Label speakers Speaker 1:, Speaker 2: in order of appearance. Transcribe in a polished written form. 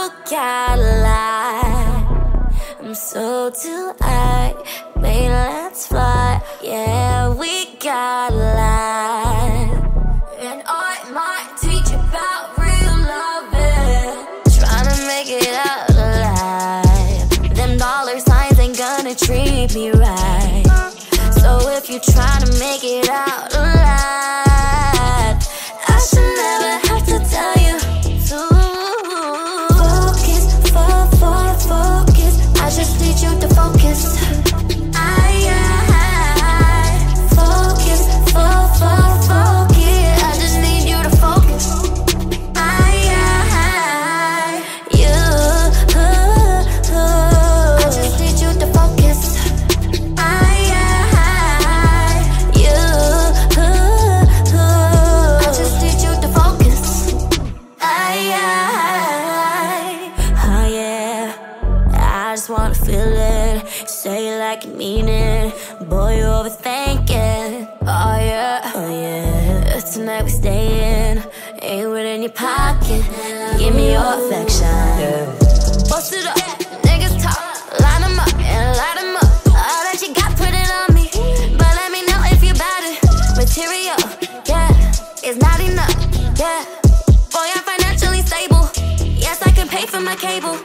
Speaker 1: gotta lie. I'm so till I made let's fly. Yeah, we gotta lie. And I might teach you about real loving. Trying to make it out alive. Them dollar signs ain't gonna treat me right. So if you're trying to make it out alive, I should never have to tell you to focus. I just need you to focus. Wanna feel it, say it like you mean it. Boy, you overthinking. Oh yeah. Tonight we stayin', ain't it in your pocket. Give me your affection. Bust it up, niggas talk, line them up and light them up. All that you got, put it on me, but let me know if you bout it. Material, yeah, it's not enough, yeah. Boy, I'm financially stable. Yes, I can pay for my cable.